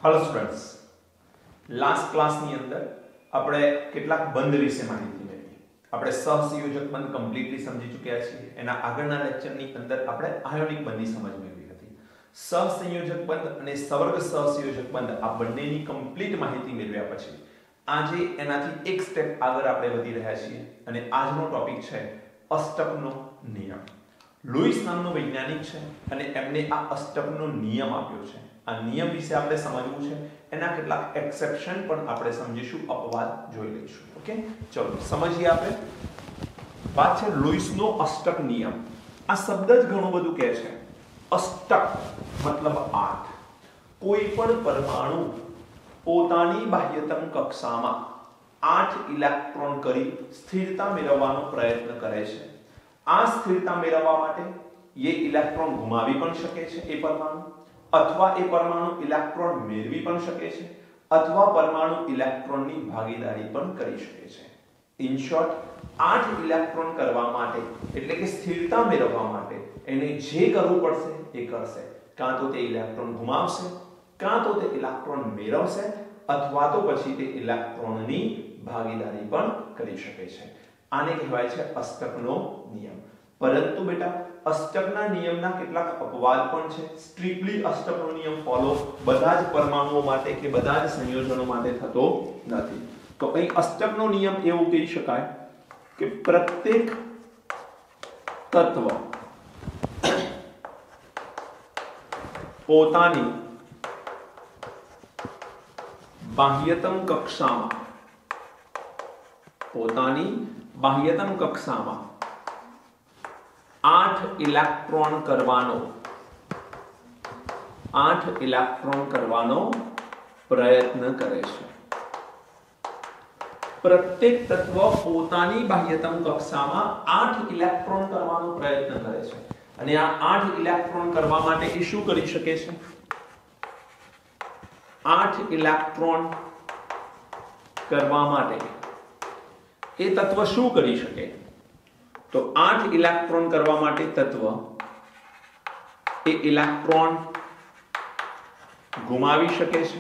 Hello students, last class ની અંદર આપણે કેટલાક બંધ વિશે માહિતી મેળવી. આપણે સહસંયોજક બંધ કમ્પ્લીટલી સમજી ચૂક્યા છીએ. એના આગળના લેક્ચરની અંદર આપણે આયોનિક બંધની સમજ મેળવી હતી. સહસંયોજક બંધ અને સવર્ગ સહસંયોજક બંધ આ બંનેની કમ્પ્લીટ માહિતી મેળવ્યા પછી આજે એનાથી એક સ્ટેપ આગળ આપણે વધી રહ્યા છીએ અને આજનો ટોપિક છે અષ્ટકનો નિયમ. લુઈસ નામનો વૈજ્ઞાનિક છે અને એમને આ અષ્ટકનો નિયમ આપ્યો છે. આ નિયમ વિશે આપણે સમજવું છે. એના કેટલાક એક્સેપ્શન પણ આપણે સમજીશું, અપવાદ જોઈ લઈશું. ઓકે, ચલો સમજીએ. આપણે વાત છે લુઈસનો અષ્ટક નિયમ. આ શબ્દ જ ઘણું બધું કહે છે. અષ્ટક મતલબ 8. કોઈ પણ પરમાણુ પોતાની બાહ્યતમ કક્ષામાં 8 ઇલેક્ટ્રોન કરી સ્થિરતા મેળવવાનો પ્રયત્ન કરે છે. આ સ્થિરતા મેળવવા માટે એ ઇલેક્ટ્રોન ગુમાવી પણ શકે છે એ પરમાણુ, અથવા એ પરમાણુ ઇલેક્ટ્રોન મેળવી પણ શકે છે, અથવા પરમાણુ ઇલેક્ટ્રોનની ભાગીદારી પણ કરી શકે છે. ઇન શોર્ટ, 8 ઇલેક્ટ્રોન કરવા માટે એટલે કે સ્થિરતા મેળવવા માટે એને જે કરવું પડશે એ કરશે. કાં તો તે ઇલેક્ટ્રોન ગુમાવશે, કાં તો તે ઇલેક્ટ્રોન મેળવશે, અથવા તો પછી તે ઇલેક્ટ્રોનની ભાગીદારી પણ કરી શકે છે. આને કહેવાય છે અષ્ટકનો નિયમ. પરંતુ બેટા, અષ્ટકના નિયમના કેટલાક અપવાદ પણ છે. સ્ટ્રિક્ટલી અષ્ટકનો નિયમ ફોલો બધા જ પરમાણુઓ માટે કે બધા જ સંયોજનો માટે થતો નથી. તો અહીં અષ્ટકનો નિયમ એવું કહી શકાય કે પ્રત્યેક તત્વ પોતાની બાહ્યતમ કક્ષામાં 8 ઇલેક્ટ્રોન કરવાનો પ્રયત્ન કરે છે. પ્રત્યેક તત્વ પોતાની બાહ્યતમ કક્ષામાં 8 ઇલેક્ટ્રોન કરવાનો પ્રયત્ન કરે છે. અને આ 8 ઇલેક્ટ્રોન કરવા માટે એ શું કરી શકે છે? 8 ઇલેક્ટ્રોન કરવા માટે એ તત્વ શું કરી શકે? તો 8 ઇલેક્ટ્રોન કરવા માટે તત્વ એ ઇલેક્ટ્રોન ગુમાવી શકે છે,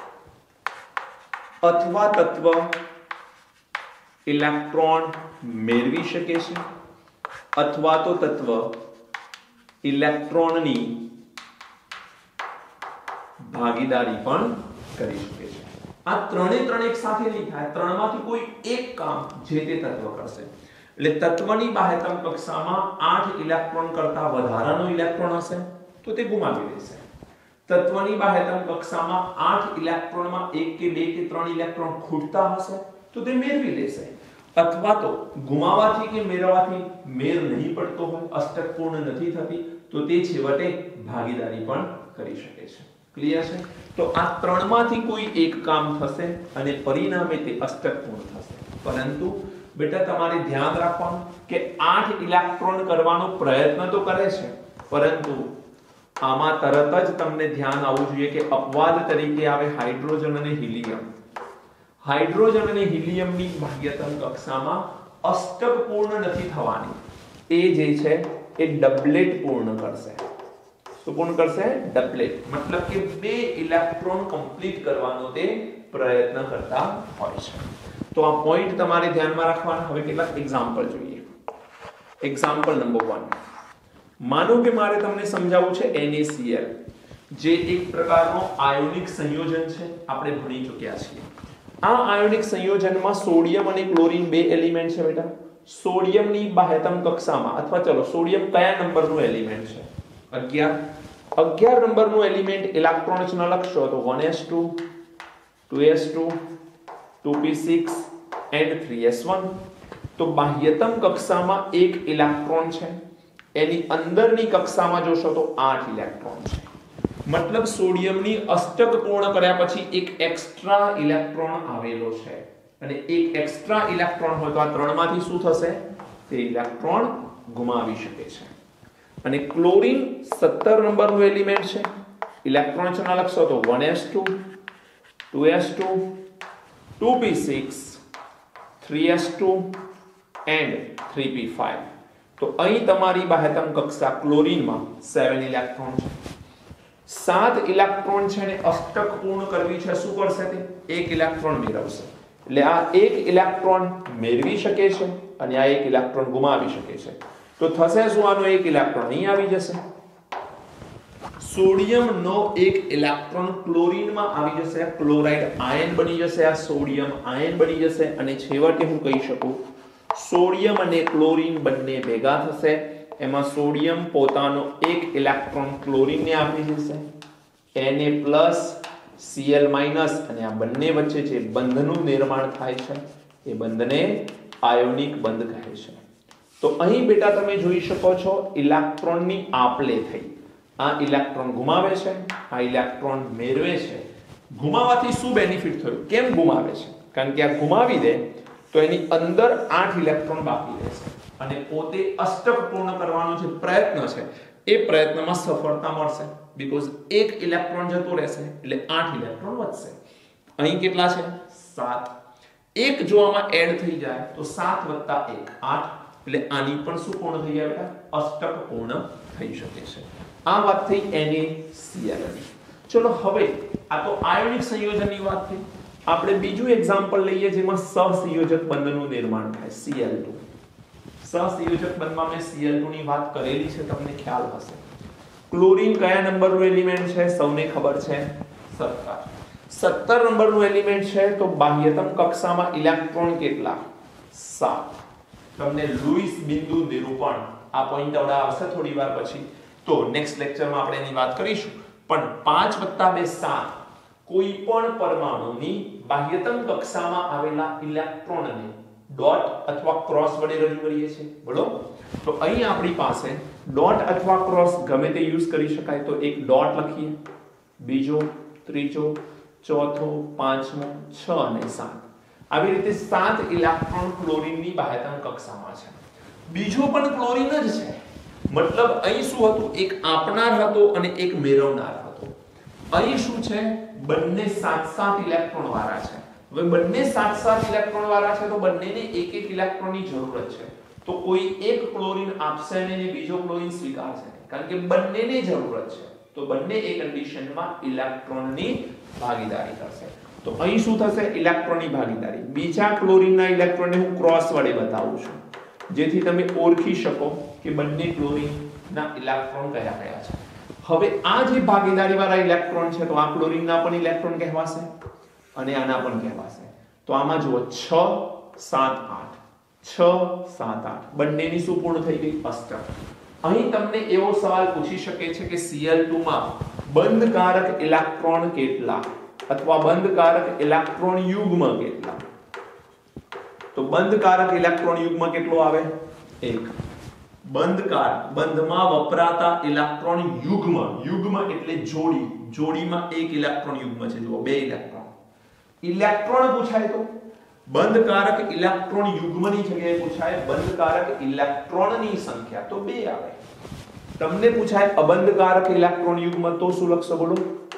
અથવા તત્વ ઇલેક્ટ્રોન મેળવી શકે છે, અથવા તો તત્વ ઇલેક્ટ્રોનની ભાગીદારી પણ કરી શકે છે. આ ત્રણે એક સાથે નહીં થાય. ત્રણમાંથી કોઈ એક કામ જે તે તત્વ કરશે. એટલે તત્વની બાહ્યતમ કક્ષામાં 8 ઇલેક્ટ્રોન કરતા વધારાનો ઇલેક્ટ્રોન હશે તો તે ગુમાવી દેશે. તત્વની બાહ્યતમ કક્ષામાં 8 ઇલેક્ટ્રોનમાં 1 કે 2 કે 3 ઇલેક્ટ્રોન ખૂટતા હશે તો તે મેળવી લેશે. અથવા તો ગુમાવવાથી કે મેળવવાથી મેળ નહીં પડતો હોય, અષ્ટક પૂર્ણ નથી થતી, તો તે છેવટે ભાગીદારી પણ કરી શકે છે. ક્લિયર છે? તો આ ત્રણમાંથી કોઈ એક કામ થશે અને પરિણામે તે અષ્ટક પૂર્ણ થશે. પરંતુ બેટા, તમારે ધ્યાન રાખવાનું કે 8 ઇલેક્ટ્રોન કરવાનો પ્રયત્ન તો કરે છે, પરંતુ આમાં તરત જ તમને ધ્યાન આવવું જોઈએ કે અપવાદ તરીકે આવે હાઇડ્રોજન અને હિલિયમ. હાઇડ્રોજન અને હિલિયમની બાહ્યતમ કક્ષામાં અષ્ટક પૂર્ણ નથી થવાની. એ જે છે એ ડબલેટ પૂર્ણ કરશે. શું પૂર્ણ કરશે? ડબલેટ. મતલબ કે 2 ઇલેક્ટ્રોન કમ્પ્લીટ કરવાનો તે પ્રયત્ન કરતા હોય છે. તો આ પોઈન્ટ તમારે ધ્યાનમાં રાખવાના. હવે કેટલાક એક્ઝામ્પલ જોઈએ. Example number 1. માનો કે મારે તમને સમજાવવું છે NaCl, જે એક પ્રકારનો આયોનિક સંયોજન છે. આપણે ભણી ચૂક્યા છીએ. આ આયોનિક સંયોજનમાં સોડિયમ અને ક્લોરીન બે એલિમેન્ટ છે બેટા. સોડિયમની બાહ્યતમ કક્ષામાં, અથવા ચલો સોડિયમ કયા નંબરનું એલિમેન્ટ છે? 11 નંબરનું એલિમેન્ટ. ઇલેક્ટ્રોન રચના લખશો તો 1s2 2s2 2p6 and 3s1. તો બાહ્યતમ કક્ષામાં 1 ઇલેક્ટ્રોન છે. એની અંદરની કક્ષામાં જોશો તો 8 ઇલેક્ટ્રોન છે. મતલબ સોડિયમની અષ્ટક પૂર્ણ કર્યા પછી એક એક્સ્ટ્રા ઇલેક્ટ્રોન આવેલો છે. અને એક એક્સ્ટ્રા ઇલેક્ટ્રોન હોય તો આ ત્રણમાંથી શું થશે? તે ઇલેક્ટ્રોન ગુમાવી શકે છે. અને ક્લોરીન 17 નંબરનું એલિમેન્ટ છે. ઇલેક્ટ્રોન રચના લખશો તો 1s2 2s2 2p6 3s2 and 3p5. તો અહીં તમારી બાહ્યતમ કક્ષા ક્લોરીનમાં 7 ઇલેક્ટ્રોન છે. 7 ઇલેક્ટ્રોન છે ને અષ્ટક પૂર્ણ કરવી છે, શું કરશે તે 1 ઇલેક્ટ્રોન મેળવશે. એટલે આ 1 ઇલેક્ટ્રોન મેળવી શકે છે અને આ 1 ઇલેક્ટ્રોન ગુમાવી શકે છે. તો થશે શું, આનો 1 ઇલેક્ટ્રોન અહીં આવી જશે. સોડિયમનો 1 ઇલેક્ટ્રોન ક્લોરીનમાં આવી જશે, ક્લોરાઇડ આયન બની જશે, આ સોડિયમ આયન બની જશે અને છેવટે હું કહી શકું સોડિયમ અને ક્લોરીન બંને ભેગા થશે. એમાં સોડિયમ પોતાનો 1 ઇલેક્ટ્રોન ક્લોરીનને આપી દેશે, Na+ Cl- અને આ બંને વચ્ચે જે બંધનું નિર્માણ થાય છે એ બંધને આયોનિક બંધ કહે છે. તો અહીં બેટા તમે જોઈ શકો છો ઇલેક્ટ્રોનની આપ-લે થઈ. આ ઇલેક્ટ્રોન ગુમાવે છે, આ ઇલેક્ટ્રોન મેળવે છે. ગુમાવવાથી શું બેનિફિટ થયું, કેમ ગુમાવે છે? કારણ કે આ ગુમાવી દે તો એની અંદર 8 ઇલેક્ટ્રોન બાકી રહેશે અને પોતે અષ્ટક પૂર્ણ કરવાનો જે પ્રયત્ન છે એ પ્રયત્નમાં સફળતા મળશે. બીકોઝ 1 ઇલેક્ટ્રોન જતો રહેશે એટલે 8 ઇલેક્ટ્રોન વધશે. અહીં કેટલા છે 7. 1 જો આમાં એડ થઈ જાય તો 7 + 1 8, એટલે આની પણ શું પૂર્ણ થઈ જાય બેટા, અષ્ટક પૂર્ણ થઈ શકે છે. આ વાત થઈ NaCl ની. ચલો હવે આ તો આયોનિક સંયોજનની વાત થઈ. આપણે બીજું એક્ઝામ્પલ લઈએ જેમાં સહસંયોજક બંધનું નિર્માણ થાય, Cl2. સહસંયોજક બંધમાં મેં Cl2 ની વાત કરેલી છે, તમને ખ્યાલ હશે. ક્લોરીન કયા નંબરનું એલિમેન્ટ છે, સૌને ખબર છે 17. 17 નંબરનું એલિમેન્ટ છે તો બાહ્યતમ કક્ષામાં ઇલેક્ટ્રોન કેટલા, 7. તમને લુઈસ બિંદુ નિરૂપણ આ પોઈન્ટ આવડા આવશે થોડી વાર પછી, તો નેક્સ્ટ લેક્ચરમાં આપણે એની વાત કરીશું. પણ 5 + 2 7 કોઈ પણ પરમાણુની બાહ્યતમ કક્ષામાં આવેલા ઇલેક્ટ્રોનને ડોટ અથવા ક્રોસ વડે રજૂ કરીએ છીએ. બોલો, તો અહીં આપણી પાસે ડોટ અથવા ક્રોસ ગમે તે યુઝ કરી શકાય. તો એક ડોટ લખીએ, બીજો, ત્રીજો, ચોથો, પાંચમો, 6 અને 7. આવી રીતે 7 ઇલેક્ટ્રોન ક્લોરીનની બાહ્યતમ કક્ષામાં છે. બીજો પણ ક્લોરીન જ છે, મતલબ અહીં શું હતું, એક આપનાર હતો અને એક મેળવનાર હતો. અહીં શું છે, બંને 7-7 ઇલેક્ટ્રોન વાળા છે. હવે બંને 7-7 ઇલેક્ટ્રોન વાળા છે તો બંનેને 1-1 ઇલેક્ટ્રોનની જરૂરત છે. તો કોઈ એક ક્લોરીન આપશે અને બીજો ક્લોરીન સ્વીકારશે, કારણ કે બંનેને જરૂરત છે. તો બંને એ કન્ડિશનમાં ઇલેક્ટ્રોનની ભાગીદારી કરશે. તો અહીં શું થશે, ઇલેક્ટ્રોનની ભાગીદારી. બીજા ક્લોરીનના ઇલેક્ટ્રોનને હું ક્રોસ વડે બતાવું છું જેથી તમે ઓળખી શકો કે બંને ક્લોરીનના ઇલેક્ટ્રોન કયા કયા છે. હવે આ જે ભાગીદારી વાળા ઇલેક્ટ્રોન છે તો આ ક્લોરીનના પણ ઇલેક્ટ્રોન કહેવાશે અને આના પણ કહેવાશે. તો આમાં જુઓ 6 7 8, 6 7 8 બંનેની શું પૂર્ણ થઈ ગઈ, અષ્ટક. અહીં તમને એવો સવાલ પૂછી શકે છે કે Cl2 માં બંધકારક ઇલેક્ટ્રોન કેટલા અથવા બંધકારક ઇલેક્ટ્રોન યુગ્મ કેટલા? તો બંધકારક ઇલેક્ટ્રોન યુગ્મ કેટલો આવે, 1. બંધમાં વપરાતા ઇલેક્ટ્રોન યુગ્મ, યુગ્મ એટલે જોડી, જોડીમાં 1 ઇલેક્ટ્રોન યુગ્મ છે, જુઓ 2 ઇલેક્ટ્રોન. ઇલેક્ટ્રોન પૂછાય તો બંધકારક ઇલેક્ટ્રોન યુગ્મની જગ્યાએ પૂછાય બંધકારક ઇલેક્ટ્રોનની સંખ્યા, તો 2 આવે. તમને પૂછાય અબંધકારક ઇલેક્ટ્રોન યુગ્મ, તો શું લખશો બોલો?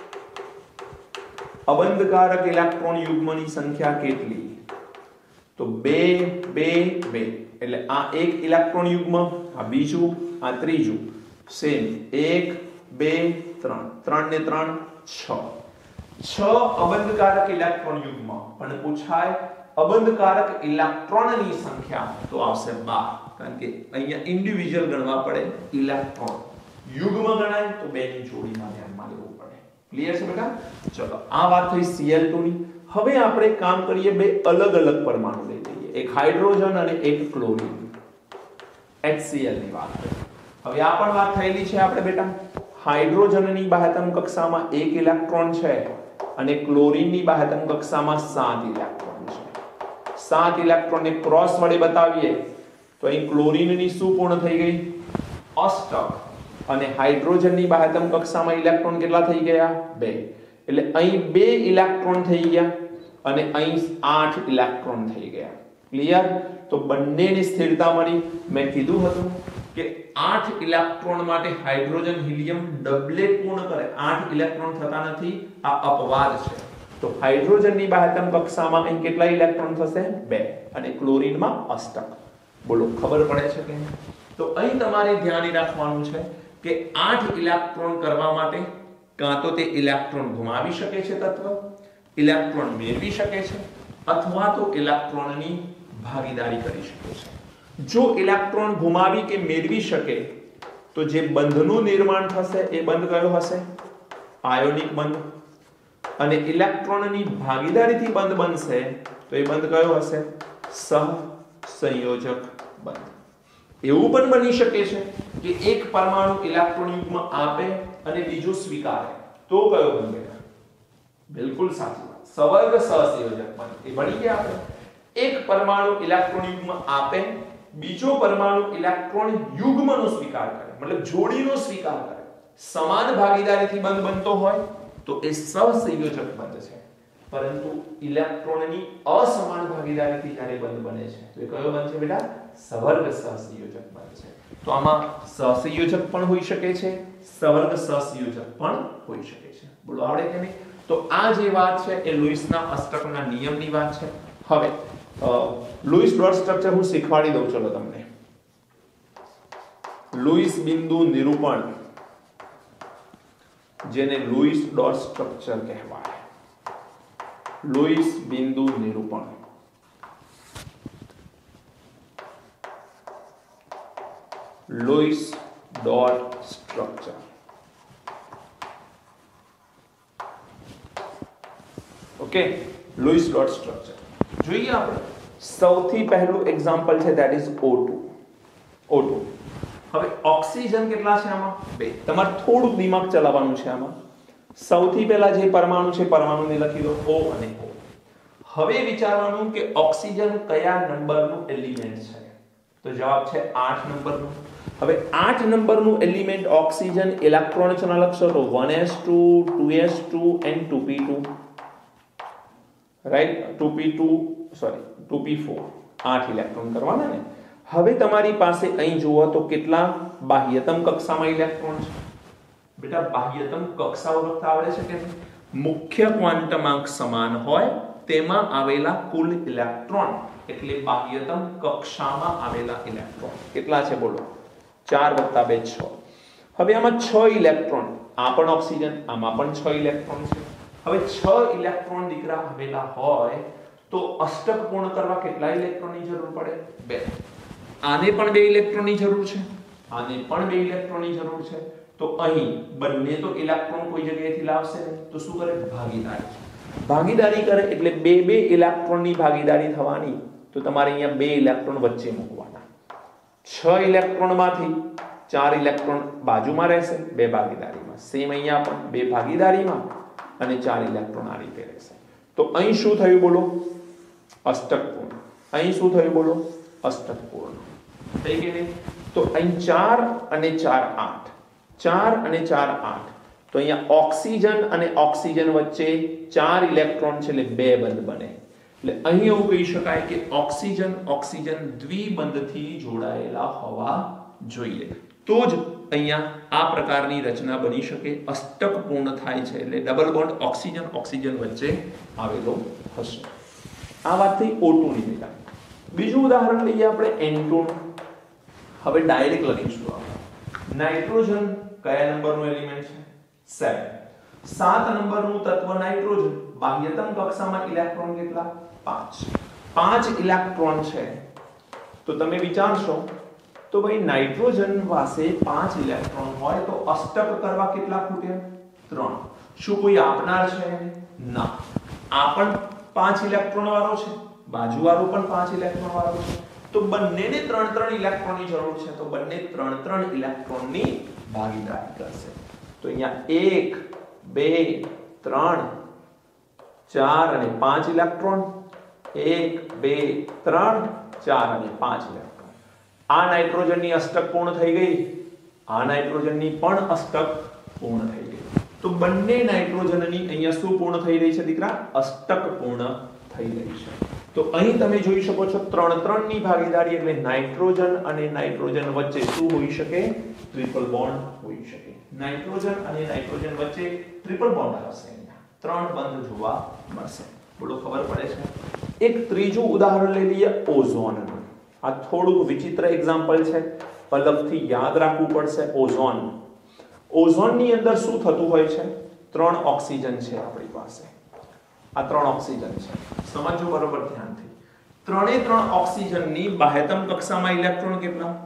અબંધકારક ઇલેક્ટ્રોન યુગ્મની સંખ્યા કેટલી? તો 2 2 2, એટલે આ 1 ઇલેક્ટ્રોન યુગ્મ, આ બીજું, આ ત્રીજું, સેમ 1 2 3, 3 ને 3 6. 6 અબંધકારક ઇલેક્ટ્રોન યુગ્મ. પણ પૂછાય અબંધકારક ઇલેક્ટ્રોનની સંખ્યા, તો આવશે 12, કારણ કે અહીંયા ઇન્ડિવિડ્યુઅલ ગણવા પડે, ઇલેક્ટ્રોન યુગ્મ ગણાય તો 2 ની જોડીમાં ધ્યાનમાં લેવું પડે. ક્લિયર છે બેટા? ચલો, આ વાત થઈ Cl2 ની. હવે આપણે કામ કરીએ 2 અલગ અલગ પરમાણુ લઈ લઈએ, એક હાઇડ્રોજન અને એક ક્લોરીન, HCl ની વાત કરીએ. હવે આ પણ વાત થયેલી છે આપણે બેટા, હાઇડ્રોજનની બાહ્યતમ કક્ષામાં 1 ઇલેક્ટ્રોન છે અને ક્લોરીનની બાહ્યતમ કક્ષામાં 7 ઇલેક્ટ્રોન છે. 7 ઇલેક્ટ્રોનને ક્રોસ વડે બતાવીએ તો અહીં ક્લોરીનની શું પૂર્ણ થઈ ગઈ, અષ્ટક. અને હાઇડ્રોજનની બાહ્યતમ કક્ષામાં ઇલેક્ટ્રોન કેટલા થઈ ગયા, 2. એટલે અહીં 2 ઇલેક્ટ્રોન થઈ ગયા અને અહીં 8 ઇલેક્ટ્રોન થઈ ગયા. ક્લિયર? તો બંનેની સ્થિરતા મળી. મેં કીધું હતું કે 8 ઇલેક્ટ્રોન માટે હાઇડ્રોજન હિલિયમ ડબલેટ પૂર્ણ કરે, 8 ઇલેક્ટ્રોન થતા નથી, આ અપવાદ છે. તો હાઇડ્રોજનની બાહ્યતમ કક્ષામાં અહીં કેટલા ઇલેક્ટ્રોન થશે, 2, અને ક્લોરીનમાં અષ્ટક. બોલો, ખબર પડે છે કે? તો અહીં તમારે ધ્યાન રાખવાનું છે કે 8 ઇલેક્ટ્રોન કરવા માટે કાં તો તે ઇલેક્ટ્રોન ગુમાવી શકે છે તત્વ, ઇલેક્ટ્રોન મેળવી શકે છે, અથવા તો ઇલેક્ટ્રોનની ભાગીદારી કરી શકે છે. જો ઇલેક્ટ્રોન ગુમાવી કે મેળવી શકે તો જે બંધનું નિર્માણ થશે એ બંધ કયો હશે? આયોનિક બંધ. અને ઇલેક્ટ્રોનની ભાગીદારીથી બંધ બનશે તો એ બંધ કયો હશે? સહસંયોજક બંધ. એવું પણ બની શકે છે કે એક પરમાણુ ઇલેક્ટ્રોન યુગ્મ આપે અને બીજો સ્વીકારે તો કયો બંધ બને? બિલકુલ સાચું, સવર્ગ સહસંયોજક બંધ. એ ભણી ગયા આપણે. એક પરમાણુ ઇલેક્ટ્રોન યુગ્મ આપે, બીજો પરમાણુ ઇલેક્ટ્રોન યુગ્મનો સ્વીકાર કરે, મતલબ જોડીનો સ્વીકાર કરે, સમાન ભાગીદારીથી બંધ બનતો હોય તો એ સહસંયોજક બંધ છે. પરંતુ ઇલેક્ટ્રોનની અસમાન ભાગીદારીથી જ્યારે બંધ બને છે તો એ કયો બંધ છે બેટા? સવર્ગ સહસંયોજક બંધ છે. તો આમાં સહસંયોજક પણ હોઈ શકે છે, સવર્ગ સહસંયોજક પણ હોઈ શકે છે. બોલો આવડે કે નહીં? તો આ જે વાત છે એ લુઈસના અષ્ટકના નિયમની વાત છે. હવે લુઈસ ડોટ સ્ટ્રક્ચર હું શીખવાડી દઉં ચલો તમને. લુઈસ બિંદુ નિરૂપણ, જેને લુઈસ ડોટ સ્ટ્રક્ચર કહેવાય. લુઈસ બિંદુ નિરૂપણ. Lewis dot structure. Okay, Lewis dot structure જોઈએ આપણે. સૌથી પહેલું એક્ઝામ્પલ છે ધેટ ઇઝ O2. O2. હવે ઓક્સિજન કેટલા છે આમાં? 2. તમારે થોડું દિમાગ ચલાવવાનું છે આમાં. સૌથી પહેલા જે પરમાણુ છે પરમાણુને લખી દો O અને O. હવે વિચારવાનું કે ઓક્સિજન કયા નંબરનું એલિમેન્ટ છે? તો જવાબ છે 8 નંબરનું. હવે 8 નંબરનું એલિમેન્ટ ઓક્સિજન, ઇલેક્ટ્રોન રચના લખશો તો 1s2 2s2 and 2p2, right? 2p4 8 electron કરવાના ને. હવે તમારી પાસે અહીં જુઓ તો કેટલા બાહ્યતમ કક્ષામાં ઇલેક્ટ્રોન છે? બેટા બાહ્યતમ કક્ષા ઓળખતા આવડે છે કે નહીં? મુખ્ય ક્વોન્ટમાંક સમાન હોય તેમાં આવેલા કુલ ઇલેક્ટ્રોન એટલે બાહ્યતમ કક્ષામાં આવેલા ઇલેક્ટ્રોન કેટલા છે? બોલો. 4 + 2 6. હવે આમાં 6 ઇલેક્ટ્રોન, આ પણ ઓક્સિજન, આમાં પણ 6 ઇલેક્ટ્રોન છે. હવે 6 ઇલેક્ટ્રોન દીકરા આવેલા હોય તો અષ્ટક પૂર્ણ કરવા કેટલા ઇલેક્ટ્રોનની જરૂર પડે? 2. આને પણ 2 ઇલેક્ટ્રોનની જરૂર છે, આને પણ 2 ઇલેક્ટ્રોનની જરૂર છે. તો અહીં બંને તો ઇલેક્ટ્રોન કોઈ જગ્યાએથી લાવશે ને, તો શું કરે? ભાગીદારી. ભાગીદારી કરે એટલે 2 ઇલેક્ટ્રોનની ભાગીદારી થવાની. તો તમારે અહીંયા 2 ઇલેક્ટ્રોન વચ્ચે મૂકવાના. 6 ઇલેક્ટ્રોનમાંથી 4 ઇલેક્ટ્રોન બાજુમાં રહેશે, 2 ભાગીદારીમાં. સેમ અહીંયા પણ 2 ભાગીદારીમાં અને 4 ઇલેક્ટ્રોન આ રીતે રહેશે. તો અહીં શું થયું બોલો? અષ્ટક પૂર્ણ. અહીં શું થયું બોલો? અષ્ટક પૂર્ણ. થઈ ગઈ ને? તો અહીં 4 અને 4 8, 4 અને 4 8. તો અહીંયા ઓક્સિજન અને ઓક્સિજન વચ્ચે 4 ઇલેક્ટ્રોન છે એટલે 2 બંધ બને. એટલે અહીં એવું કહી શકાય કે ઓક્સિજન ઓક્સિજન દ્વિબંધથી જોડાયેલા હોવા જોઈએ. તો જ અહીંયા આ પ્રકારની રચના બની શકે, અષ્ટક પૂર્ણ થાય છે એટલે ડબલ બોન્ડ ઓક્સિજન ઓક્સિજન વચ્ચે આવેલો હશે. આ વાત થઈ O2 ની બેટા. બીજું ઉદાહરણ લઈએ આપણે N2. હવે ડાયરેક્ટ લખીશું આપણે. નાઇટ્રોજન કયા નંબરનું એલિમેન્ટ છે? 7. 7 નંબરનું તત્વ નાઇટ્રોજન. બાહ્યતમ કક્ષામાં ઇલેક્ટ્રોન કેટલા? 5. 5 ઇલેક્ટ્રોન છે. તો તમે વિચારશો તો ભાઈ નાઇટ્રોજન પાસે 5 ઇલેક્ટ્રોન હોય તો અષ્ટક કરવા કેટલા ખૂટે? 3. શું કોઈ આપનાર છે? ના. આ પણ 5 ઇલેક્ટ્રોન વાળો છે, બાજુવાળો પણ 5 ઇલેક્ટ્રોન વાળો છે. તો બંનેને 3 ઇલેક્ટ્રોનની જરૂર છે. તો બંને 3 ઇલેક્ટ્રોનની ભાગીદારી કરશે. તો અહીંયા 1 2 3 4 અને 5 ઇલેક્ટ્રોન, 1 2 3 4 અને 5 ઇલેક્ટ્રોન. આ નાઇટ્રોજનની અષ્ટક પૂર્ણ થઈ ગઈ, આ નાઇટ્રોજનની પણ અષ્ટક પૂર્ણ થઈ ગઈ. તો બંને નાઇટ્રોજનની અહીંયા શું પૂર્ણ થઈ રહી છે દીકરા? અષ્ટક પૂર્ણ થઈ રહી છે. તો અહીં તમે જોઈ શકો છો 3 ની ભાગીદારી એટલે નાઇટ્રોજન અને નાઇટ્રોજન વચ્ચે શું હોઈ શકે? ટ્રિપલ બોન્ડ હોઈ શકે. નાઇટ્રોજન અને નાઇટ્રોજન વચ્ચે ટ્રિપલ બોન્ડ આવશે. અહીંયા 3 બંધ જોવા મળશે. બોલો ખબર પડે છે? એક ત્રીજું ઉદાહરણ લઈ લઈએ ઓઝોનનું. આ થોડુંક વિચિત્ર એક્ઝામ્પલ છે, અલગથી યાદ રાખવું પડશે. ઓઝોન. ઓઝોનની અંદર શું થતું હોય છે? 3 ઓક્સિજન છે આપણી પાસે. આ 3 ઓક્સિજન છે. સમજો બરોબર ધ્યાનથી. 3 ઓક્સિજનની બાહ્યતમ કક્ષામાં ઇલેક્ટ્રોન કેટલા?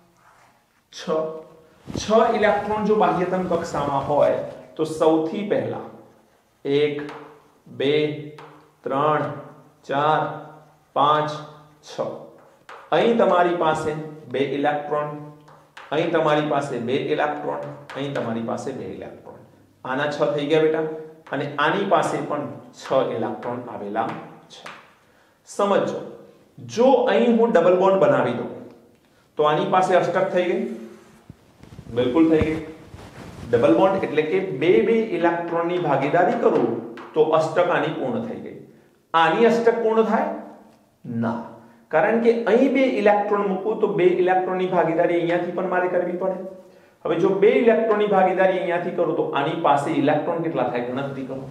6 ઇલેક્ટ્રોન જો બાહ્યતમ કક્ષામાં હોય તો સૌથી પહેલા 1 2 3 4 5 6 અહીં તમારી પાસે 2 ઇલેક્ટ્રોન, અહીં તમારી પાસે 2 ઇલેક્ટ્રોન, અહીં તમારી પાસે 2 ઇલેક્ટ્રોન. આના 6 થઈ ગયા બેટા. અને આની પાસે પણ 6 ઇલેક્ટ્રોન આવેલા છે. સમજો, જો અહીં હું ડબલ બોન્ડ બનાવી દઉં તો આની પાસે અષ્ટક થઈ ગઈ? બિલકુલ થઈ ગઈ. ડબલ બોન્ડ એટલે કે બે ઇલેક્ટ્રોનની ભાગીદારી કરું તો અષ્ટક આની પૂર્ણ થઈ ગઈ. આની અષ્ટક પૂર્ણ થાય? ના, કારણ કે અહીં 2 ઇલેક્ટ્રોન મૂકું તો 2 ઇલેક્ટ્રોનની ભાગીદારી અહીંયાથી પણ મારે કરવી પડે. હવે જો 2 ઇલેક્ટ્રોનની ભાગીદારી અહીંયાથી કરું તો આની પાસે ઇલેક્ટ્રોન કેટલા થાય? ગણતરી કરો.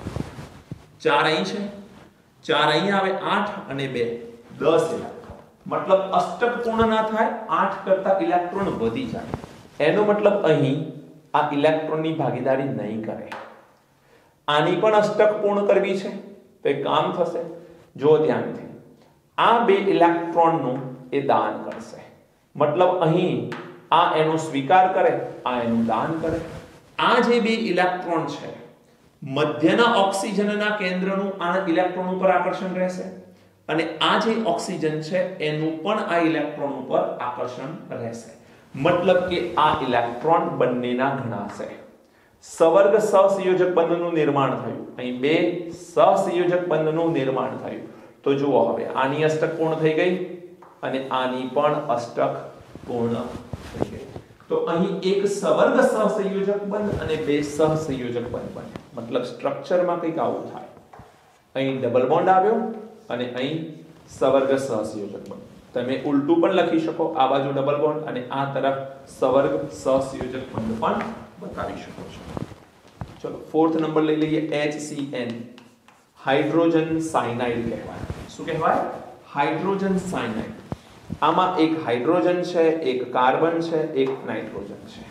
4 અહીં છે, 4 અહીં આવે, 8 અને 2 10 ઇલેક્ટ્રોન. મતલબ અષ્ટક પૂર્ણ ના થાય, 8 કરતા ઇલેક્ટ્રોન વધી જાય. એનો મતલબ અહીં આ ઇલેક્ટ્રોનની ભાગીદારી નહીં કરે. આની પણ અષ્ટક પૂર્ણ કરવી છે તો એક કામ થશે. જો ધ્યાનથી, આ 2 ઇલેક્ટ્રોનનું એ દાન કરશે. મતલબ અહીં આ એનો સ્વીકાર કરે, આ એનું દાન કરે. આ જે 2 ઇલેક્ટ્રોન છે, મધ્યના ઓક્સિજનના કેન્દ્રનું આ ઇલેક્ટ્રોન ઉપર આકર્ષણ રહેશે અને આ જે ઓક્સિજન છે એનું પણ આ ઇલેક્ટ્રોન ઉપર આકર્ષણ રહેશે. મતલબ કે આ ઇલેક્ટ્રોન બંનેના ઘણાશે. સવર્ગ સહસંયોજક બંધનું નિર્માણ થયું. અહીં 2 સહસંયોજક બંધનું નિર્માણ થયું. તો જુઓ, હવે આની અષ્ટક પૂર્ણ થઈ ગઈ અને આની પણ અષ્ટક પૂર્ણ થઈ ગઈ. તો અહીં એક સવર્ગ સહસંયોજક બંધ અને 2 સહસંયોજક બંધ બને. મતલબ સ્ટ્રક્ચરમાં કંઈક આવું થાય. અહીં ડબલ બોન્ડ આવ્યો અને અહીં સવર્ગ સહસંયોજક બંધ. તમે ઉલટું પણ લખી શકો, આ બાજુ ડબલ બોન્ડ અને આ તરફ સવર્ગ સહસંયોજક બંધ પણ બતાવી શકો છો. ચલો 4th નંબર લઈ લઈએ. HCN, હાઇડ્રોજન સાયનાઇડ કહેવાય. શું કહેવાય? Hydrogen cyanide. આમાં એક હાઇડ્રોજન છે, એક કાર્બન છે, એક નાઇટ્રોજન છે.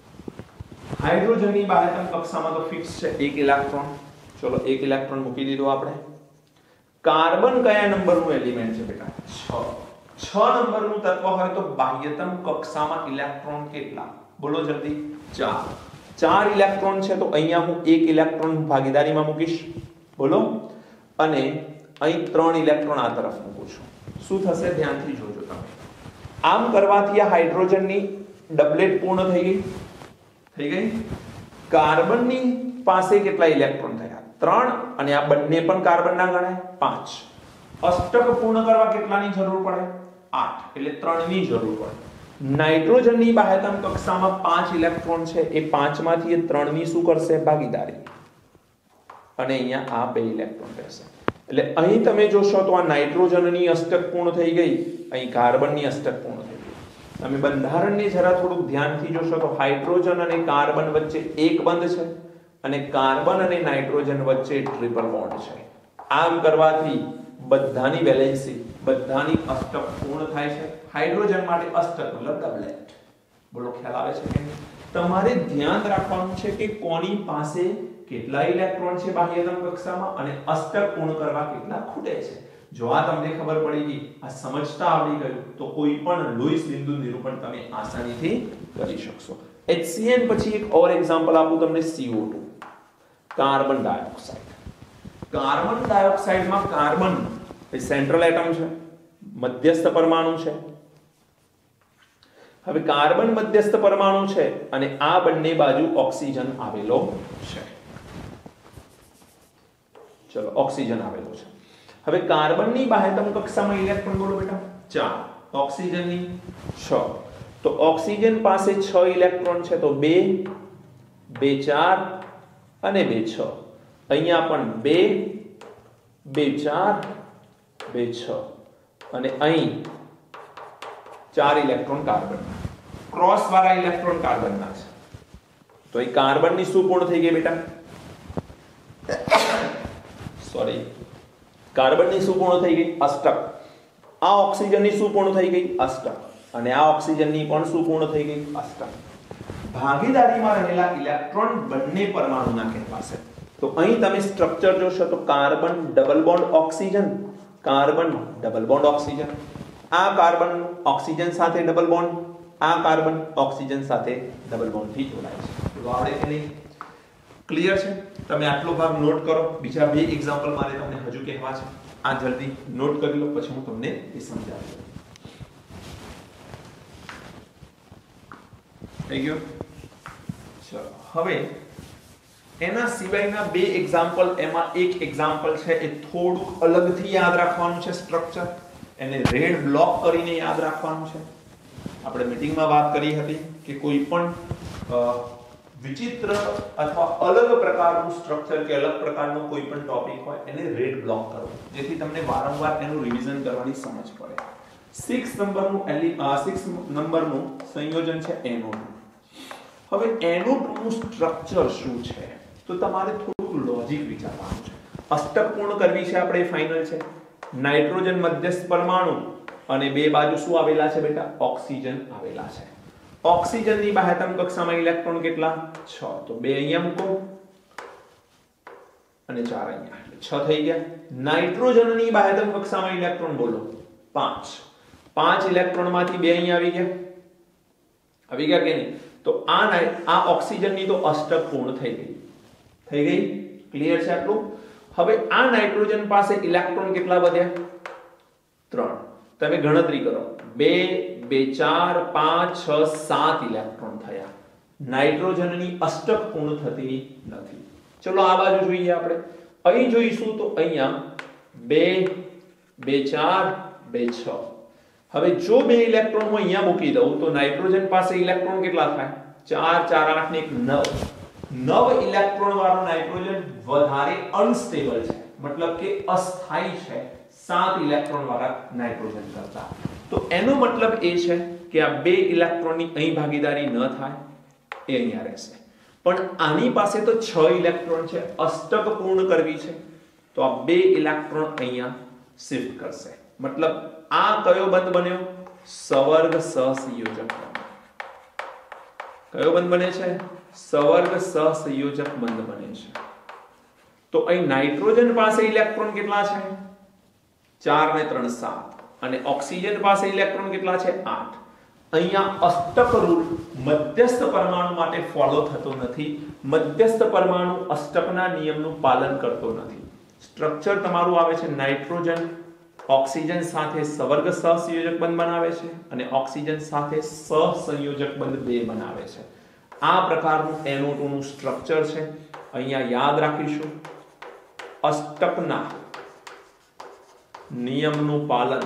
હાઇડ્રોજનની બાહ્યતમ કક્ષામાં તો ફિક્સ છે 1 ઇલેક્ટ્રોન. ચલો 1 ઇલેક્ટ્રોન મૂકી દીધો આપણે. કાર્બન કયા નંબરનું એલિમેન્ટ છે બેટા? 6 નંબરનું તત્વ હોય તો બાહ્યતમ કક્ષામાં ઇલેક્ટ્રોન કેટલા? બોલો જલ્દી. 4 ઇલેક્ટ્રોન છે તો અહીંયા હું 1 ઇલેક્ટ્રોન ભાગીદારીમાં મૂકીશ. બોલો. અને અહીં 3 ઇલેક્ટ્રોન આ તરફ મૂકું છું. શું થશે? ધ્યાનથી જોજો તમે. આમ કરવાથી આ હાઇડ્રોજનની ડબલેટ પૂર્ણ થઈ ગઈ. થઈ ગઈ. કાર્બનની પાસે કેટલા ઇલેક્ટ્રોન થયા? 3. અને આ બંને પણ કાર્બનના ગણાય. 5. અષ્ટક પૂર્ણ કરવા કેટલાની જરૂર પડે? 8. એટલે 3 ની જરૂર પડે. નાઇટ્રોજનની બાહ્યતમ કક્ષામાં 5 ઇલેક્ટ્રોન છે. એ 5 માંથી એ 3 ની શું કરશે? ભાગીદારી. અને અહીંયા આ 2 ઇલેક્ટ્રોન રહેશે. એટલે અહીં તમે જોશો તો આ નાઇટ્રોજનની અષ્ટક પૂર્ણ થઈ ગઈ, અહીં કાર્બનની અષ્ટક પૂર્ણ થઈ ગઈ. તમે બંધારણને જરા થોડુંક ધ્યાનથી જોશો તો હાઇડ્રોજન અને કાર્બન વચ્ચે એક બંધ છે અને કાર્બન અને નાઇટ્રોજન વચ્ચે ટ્રિપલ બોન્ડ છે. આમ કરવાથી બધાની વેલેન્સી, બધાની અષ્ટક પૂર્ણ થાય છે. હાઇડ્રોજન માટે અષ્ટક મતલબ ડબલેટ. બોલો ખ્યાલ આવે છે કે? તમારે ધ્યાન રાખવાનું છે કે કોની પાસે કેટલા ઇલેક્ટ્રોન છે બાહ્યતમ કક્ષામાં અને અષ્ટક પૂર્ણ કરવા કેટલા ખૂટે છે. જો આ તમને ખબર પડી ગઈ, આ સમજતા આવડી ગયું તો કોઈ પણ લોઈસ બિંદુ નિરૂપણ તમે આસાનીથી કરી શકશો. HCN પછી એક ઓર એક્ઝામ્પલ આપું તમને. CO2, carbon dioxide. કાર્બન ડાયોક્સાઇડમાં કાર્બન એ સેન્ટ્રલ એટમ છે, મધ્યસ્થ પરમાણુ છે. હવે કાર્બન મધ્યસ્થ પરમાણુ છે અને આ બંને બાજુ ઓક્સિજન આવેલો છે. ચલો ઓક્સિજન આવેલો છે. હવે કાર્બનની બાહ્યતમ કક્ષામાં ઇલેક્ટ્રોન બોલો બેટા? 4. ઓક્સિજનની 6. તો ઓક્સિજન પાસે 6 ઇલેક્ટ્રોન છે તો 2 2 4 અને 2 6. અહીંયા પણ 2 2 4 2 6 અને અહીં 4 ઇલેક્ટ્રોન કાર્બનના. ક્રોસ વાળા ઇલેક્ટ્રોન કાર્બનના છે. તો અહીં કાર્બનની શું પૂર્ણ થઈ ગઈ બેટા? સોરી, કાર્બનની શું પૂર્ણ થઈ ગઈ? અષ્ટક. આ ઓક્સિજનની શું પૂર્ણ થઈ ગઈ? અષ્ટક. અને આ ઓક્સિજનની પણ શું પૂર્ણ થઈ ગઈ? અષ્ટક. ભાગીદારીમાં રહેલા ઇલેક્ટ્રોન બંને પરમાણુના કહેવાશે. તો અહીં તમે સ્ટ્રક્ચર જોશો તો carbon double bond oxygen, carbon double bond oxygen, આ કાર્બન ઓક્સિજન સાથે ડબલ બોન્ડ, આ કાર્બન ઓક્સિજન સાથે ડબલ બોન્ડ થી જોડાય છે. તો આપણે એને ક્લિયર છે? તમે આટલો ભાગ નોટ કરો. બીજા બે એક્ઝામ્પલ મારે તમને હજુ કહેવા છે, આ જલ્દી નોટ કરી લો, પછી હું તમને એ સમજાવું. થઈ ગયું? ચલો હવે એના સિવાયના બે એક્ઝામ્પલ, એમાં એક એક્ઝામ્પલ છે એ થોડું અલગથી યાદ રાખવાનું છે સ્ટ્રક્ચર, એને રેડ બ્લોક કરીને યાદ રાખવાનું છે. આપણે મીટિંગમાં વાત કરી હતી કે કોઈ પણ વિચિત્ર અથવા અલગ પ્રકારનું સ્ટ્રક્ચર કે અલગ પ્રકારનો કોઈ પણ ટોપિક હોય એને રેડ બ્લોક કરો, જેથી તમને વારંવાર એનું રિવિઝન કરવાની સમજ પડે. 6 નંબરનું સંયોજન છે NO2. હવે NO2 નું સ્ટ્રક્ચર શું છે તો તમારે થોડું લોજિક વિચારવાનું છે. અષ્ટક પૂર્ણ કરવી છે આપણે, ફાઇનલ છે. નાઇટ્રોજન મધ્યસ્થ પરમાણુ અને બે બાજુ શું આવેલા છે બેટા? ઓક્સિજન આવેલા છે. ઓક્સિજનની બાહ્યતમ કક્ષામાં ઇલેક્ટ્રોન કેટલા? 6. તો 2 અહીંયા મૂકો અને 4 અહીંયા, એટલે 6 થઈ ગયા. નાઇટ્રોજનની બાહ્યતમ કક્ષામાં ઇલેક્ટ્રોન બોલો 5. 5 ઇલેક્ટ્રોનમાંથી 2 અહીંયા આવી ગયા. આવી ગયા કે નહીં? તો આ ઓક્સિજનની તો અષ્ટક પૂર્ણ થઈ ગઈ. થઈ ગઈ? ક્લિયર છે આટલું? હવે આ નાઇટ્રોજન પાસે ઇલેક્ટ્રોન કેટલા વધ્યા? 3. તમે ગણતરી કરો. 2 2 4 5 6 7 ઇલેક્ટ્રોન થયા. નાઇટ્રોજનની અષ્ટક પૂર્ણ થતી નથી. ચલો આ બાજુ જોઈએ આપણે. અહીં જોઈશું તો અહીંયા 2 2 4 2 6. હવે જો 2 ઇલેક્ટ્રોન હું અહીંયા મૂકી દઉં તો નાઇટ્રોજન પાસે ઇલેક્ટ્રોન કેટલા થાય? 4 4 8 ને 9. 9 ઇલેક્ટ્રોન વાળો નાઇટ્રોજન વધારે અનસ્ટેબલ છે, મતલબ કે અસ્થાયી છે 7 ઇલેક્ટ્રોન વાળા નાઇટ્રોજન કરતા. તો એનો મતલબ એ છે કે આ 2 ઇલેક્ટ્રોનની અહીં ભાગીદારી ન થાય, એ અહીંયા રહેશે. પણ આની પાસે તો 6 ઇલેક્ટ્રોન છે, અષ્ટક પૂર્ણ કરવી છે, તો આ 2 ઇલેક્ટ્રોન અહીંયા શિફ્ટ કરશે. મતલબ આ કયો બંધ બન્યો? સવર્ગ સહસંયોજક. કયો બંધ બને છે? સવર્ગ સહસંયોજક બંધ બને છે. તો અહીં નાઇટ્રોજન પાસે ઇલેક્ટ્રોન કેટલા છે? 4 ને 3 7. અને ઓક્સિજન પાસે ઇલેક્ટ્રોન કેટલા છે? 8. અહીંયા અષ્ટક રૂલ મધ્યસ્થ પરમાણુ માટે ફોલો થતો નથી. મધ્યસ્થ પરમાણુ અષ્ટકના નિયમનું પાલન કરતો નથી. સ્ટ્રક્ચર તમારું આવે છે નાઇટ્રોજન ઓક્સિજન સાથે સવર્ગ સહસંયોજક બંધ બનાવે છે અને ઓક્સિજન સાથે સહસંયોજક બંધ 2 બનાવે છે. આ પ્રકારનું NO2 નું સ્ટ્રક્ચર છે. અહીંયા યાદ રાખીશું, અષ્ટકના નિયમનું પાલન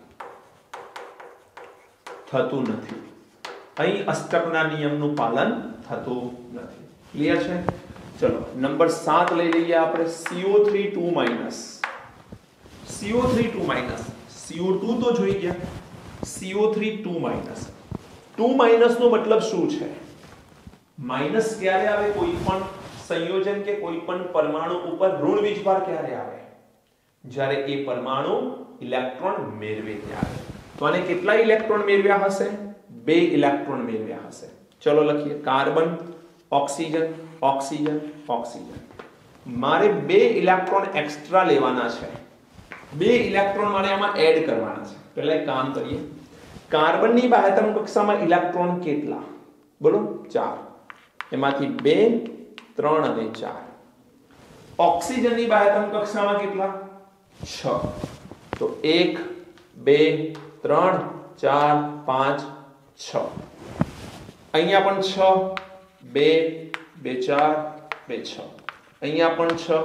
થતું નથી. અહીં અષ્ટકના નિયમનું પાલન થતું નથી. ક્લિયર છે? ચલો નંબર 7 લઈ લઈએ આપણે. CO3 2-. CO3 2-. CO2 તો જોઈ ગયા. CO3 2-. 2- નો મતલબ શું છે? માઈનસ ક્યારે આવે? કોઈ પણ સંયોજન કે કોઈ પણ પરમાણુ ઉપર ઋણ વીજભાર ક્યારે આવે? જ્યારે એ પરમાણુ ઇલેક્ટ્રોન મેળવે ત્યારે. તો આને કેટલા ઇલેક્ટ્રોન મેળવ્યા હશે? 2 ઇલેક્ટ્રોન મેળવ્યા હશે. ચલો લખીએ. Carbon oxygen oxygen oxygen. મારે 2 ઇલેક્ટ્રોન એક્સ્ટ્રા લેવાના છે. 2 ઇલેક્ટ્રોન મારે આમાં એડ કરવાના છે. પહેલા એક કામ કરીએ. કાર્બનની બાહ્યતમ કક્ષામાં ઇલેક્ટ્રોન કેટલા? બોલો 4. એમાંથી 2 3 અને 4. ઓક્સિજનની બાહ્યતમ કક્ષામાં કેટલા? 6. તો 1 2 3 4 5 6. અહીંયા પણ 6 2 2 4 2 6. અહીંયા પણ 6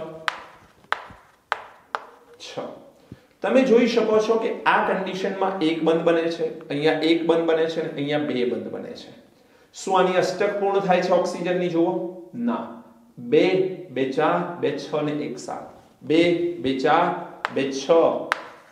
6. તમે જોઈ શકો છો કે આ કન્ડિશનમાં એક બંધ બને છે, અહીંયા એક બંધ બને છે અને અહીંયા 2 બંધ બને છે. શું આની અષ્ટક પૂર્ણ થાય છે ઓક્સિજનની? જુઓ ના. 2 2 4 2 6 ને 1 7. 2 2 4 2 6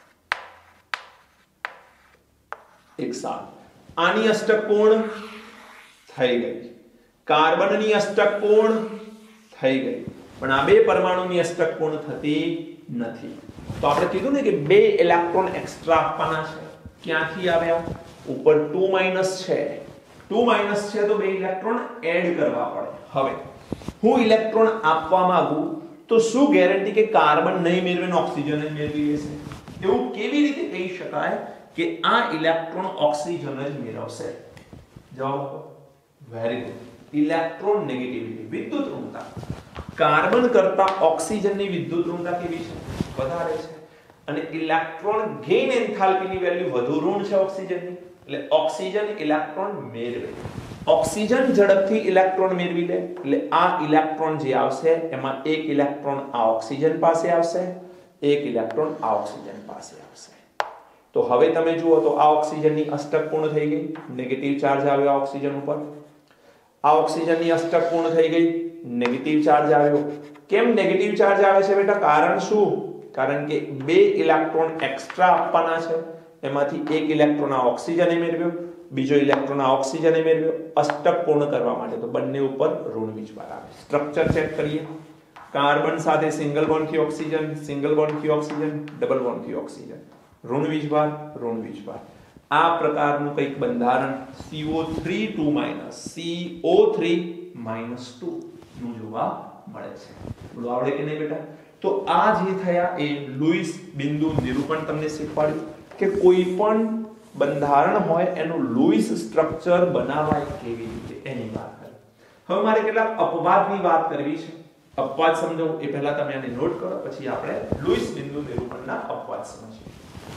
1 7. આની અષ્ટક પૂર્ણ થઈ ગઈ. કાર્બનની અષ્ટક પૂર્ણ થઈ ગઈ. પણ આ 2 પરમાણુની અષ્ટક પૂર્ણ થતી નથી. તો આપણે કીધું ને કે 2 ઇલેક્ટ્રોન એક્સ્ટ્રા આપવાના છે. ક્યાંથી આવ્યા? ઉપર 2- છે 2 માઈનસ છે તો બે ઇલેક્ટ્રોન એડ કરવા પડે. હવે હું ઇલેક્ટ્રોન આપવા માંગુ તો શું ગેરંટી કે કાર્બન નહીં મેળવે ને ઓક્સિજન જ મેળવી લેશે? એવું કેવી રીતે કહી શકાય કે આ ઇલેક્ટ્રોન ઓક્સિજન જ મેળવશે? જવાબ આપો. Very good. ઇલેક્ટ્રોન નેગેટિવિટી, વિદ્યુત ઋણતા. કાર્બન કરતા ઓક્સિજનની વિદ્યુત ઋણતા કેવી છે? વધારે છે. અને ઇલેક્ટ્રોન ગેઇન એન્થાલ્પીની વેલ્યુ વધુ ઋણ છે ઓક્સિજનની, એટલે ઓક્સિજન ઇલેક્ટ્રોન મેળવે. ઓક્સિજન ઝડપથી ઇલેક્ટ્રોન મેળવી લે એટલે આ ઇલેક્ટ્રોન જે આવશે એમાં એક ઇલેક્ટ્રોન આ ઓક્સિજન પાસે આવશે, એક ઇલેક્ટ્રોન આ ઓક્સિજન પાસે આવશે. તો હવે તમે જુઓ તો આ ઓક્સિજનની અષ્ટક પૂર્ણ થઈ ગઈ, નેગેટિવ ચાર્જ આવ્યો આ ઓક્સિજન ઉપર. આ ઓક્સિજનની અષ્ટક પૂર્ણ થઈ ગઈ, નેગેટિવ ચાર્જ આવ્યો. કેમ નેગેટિવ ચાર્જ આવે છે બેટા? કારણ શું? કારણ કે બે ઇલેક્ટ્રોન એક્સ્ટ્રા આપવાના છે, એમાંથી એક ઇલેક્ટ્રોન આ ઓક્સિજને મેળવ્યો, બીજો ઇલેક્ટ્રોન આ ઓક્સિજને મેળવ્યો. અષ્ટક પૂર્ણ કરવા માટે તો બંને ઉપર ઋણ વીજભાર આવે. સ્ટ્રક્ચર ચેક કરીએ. કાર્બન સાથે સિંગલ બોન્ડથી ઓક્સિજન, સિંગલ બોન્ડથી ઓક્સિજન, ડબલ બોન્ડથી ઓક્સિજન. ઋણ વીજભાર, ઋણ વીજભાર. આ પ્રકારનું કંઈક બંધારણ CO3 2- CO3 -2 નું જોવા મળે છે. બોલો આવડે કે નહીં બેટા? તો આ જે થયા એ લુઈસ બિંદુ નિરૂપણ તમને શીખવાડ્યું કે કોઈ પણ બંધારણ હોય એનું લુઈસ સ્ટ્રક્ચર બનાવાય કેવી રીતે એની વાત કરી. હવે મારે કેટલાક અપવાદની વાત કરવી છે. અપવાદ સમજો એ પહેલા તમે આને નોટ કરો, પછી આપણે લુઈસ બિંદુ નિરૂપણના અપવાદ સમજીએ.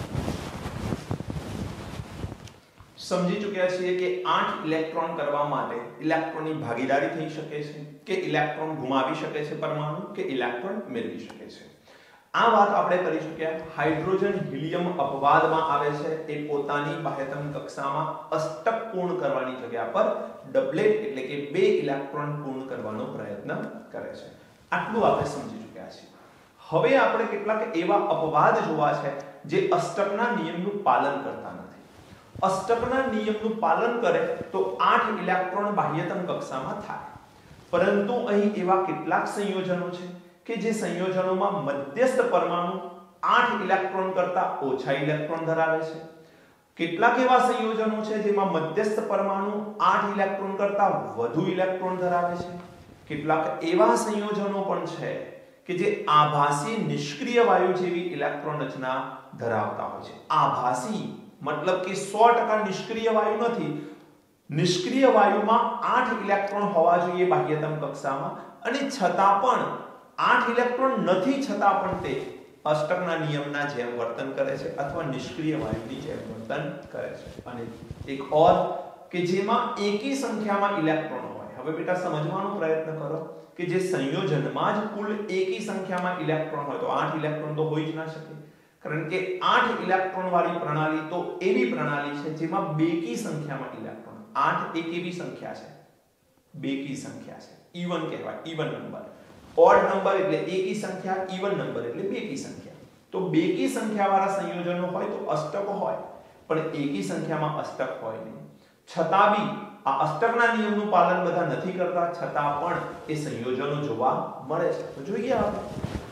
સમજી ચૂક્યા છીએ કે 8 ઇલેક્ટ્રોન કરવા માટે ઇલેક્ટ્રોનની ભાગીદારી થઈ શકે છે, કે ઇલેક્ટ્રોન ગુમાવી શકે છે પરમાણુ, કે ઇલેક્ટ્રોન મેળવી શકે છે. આ વાત આપણે કરી ચૂક્યા. હાઇડ્રોજન હિલિયમ અપવાદમાં આવે છે એ પોતાની બાહ્યતમ કક્ષામાં અષ્ટક પૂર્ણ કરવાની જગ્યા પર ડબલેટ એટલે કે બે ઇલેક્ટ્રોન પૂર્ણ કરવાનો પ્રયત્ન કરે છે. આટલું આપણે સમજી ચૂક્યા છીએ. હવે આપણે કેટલાક એવા અપવાદ જોવા છે જે અષ્ટકના નિયમનું પાલન કરતા નથી. અષ્ટકના નિયમનું પાલન કરે તો 8 ઇલેક્ટ્રોન બાહ્યતમ કક્ષામાં થાય, પરંતુ અહીં એવા કેટલાક સંયોજનો છે કે જે સંયોજનોમાં મધ્યસ્થ પરમાણુ 8 ઇલેક્ટ્રોન કરતા ઓછા ઇલેક્ટ્રોન ધરાવે છે. કેટલાક એવા સંયોજનો છે જેમાં મધ્યસ્થ પરમાણુ 8 ઇલેક્ટ્રોન કરતા વધુ ઇલેક્ટ્રોન ધરાવે છે. કેટલાક એવા સંયોજનો પણ છે કે જે આભાસી નિષ્ક્રિય વાયુ જેવી ઇલેક્ટ્રોન રચના ધરાવતા હોય છે. આભાસી મતલબ કે 100% નિષ્ક્રિય વાયુ નથી. નિષ્ક્રિય વાયુમાં 8 ઇલેક્ટ્રોન હોવા જોઈએ બાહ્યતમ કક્ષામાં, અને છતાં પણ 8 ઇલેક્ટ્રોન નથી, છતાં પણ તે અષ્ટકના નિયમના જેમ વર્તન કરે છે અથવા નિષ્ક્રિય વાયુની જેમ વર્તન કરે છે. અને એક ઓર કે જેમાં એકી સંખ્યામાં ઇલેક્ટ્રોન હોય. હવે બેટા સમજવાનો પ્રયત્ન કરો કે જે સંયોજનમાં જ કુલ એકી સંખ્યામાં ઇલેક્ટ્રોન હોય તો 8 ઇલેક્ટ્રોન તો હોઈ જ ના શકે, કારણ કે 8 ઇલેક્ટ્રોન વાળી પ્રણાલી તો એવી પ્રણાલી છે જેમાં બેકી સંખ્યામાં ઇલેક્ટ્રોન. 8 એક એવી સંખ્યા છે, બેકી સંખ્યા છે, ઇવન કહેવાય, ઇવન નંબર. ઓડ નંબર એટલે એકી સંખ્યા, ઇવન નંબર એટલે બેકી સંખ્યા. તો બેકી સંખ્યાવાળા સંયોજનો હોય તો અષ્ટક હોય, પણ એકી સંખ્યામાં અષ્ટક હોય નહીં. છતાં બી આ અષ્ટકના નિયમનું પાલન બધા નથી કરતા, છતાં પણ એ સંયોજનો જોવા મળે છે. તો જોઈએ આપણે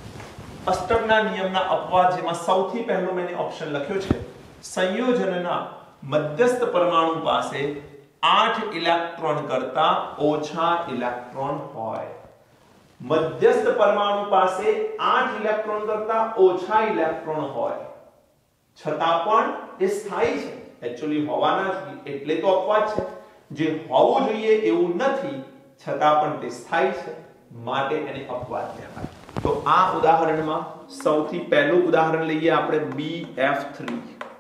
અષ્ટકના નિયમના અપવાદ, જેમાં સૌથી પહેલો મેં ઓપ્શન લખ્યો છે સંયોજનના મધ્યસ્થ પરમાણુ પાસે 8 ઇલેક્ટ્રોન કરતા ઓછા ઇલેક્ટ્રોન હોય. મધ્યસ્થ પરમાણુ પાસે 8 ઇલેક્ટ્રોન કરતા ઓછા ઇલેક્ટ્રોન હોય, છતાં પણ એ સ્થાયી છે. એક્ચ્યુઅલી હોવાના જ એટલે તો અપવાદ છે. જે હોવું જોઈએ એવું નથી, છતાં પણ તે સ્થાયી છે, માટે એને અપવાદ કહેવાય. તો આ ઉદાહરણમાં સૌથી પહેલું ઉદાહરણ લઈએ આપણે BF3.